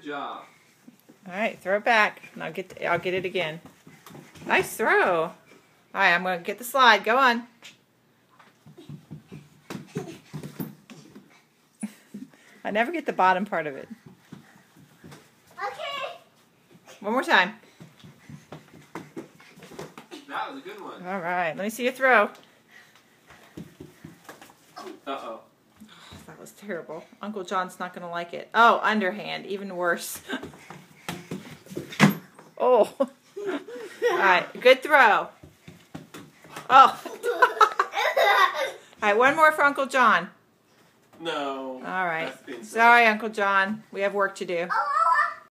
Good job. All right, throw it back, and I'll get it again. Nice throw. All right, I'm gonna get the slide. Go on. I never get the bottom part of it. Okay. One more time. That was a good one. All right, let me see you throw. Uh-oh. That was terrible. Uncle John's not gonna like it. Oh, underhand, even worse. Oh. All right, good throw. Oh. All right, one more for Uncle John. No. All right. That's been Sorry, Uncle John. We have work to do. Oh,